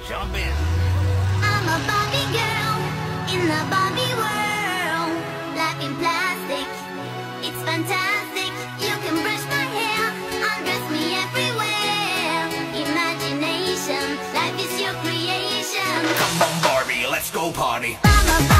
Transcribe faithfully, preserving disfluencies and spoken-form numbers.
Jump in. I'm a Barbie girl in the Barbie world. Life in plastic, it's fantastic. You can brush my hair, undress me everywhere. Imagination, life is your creation. Come on, Barbie, let's go party. I'm a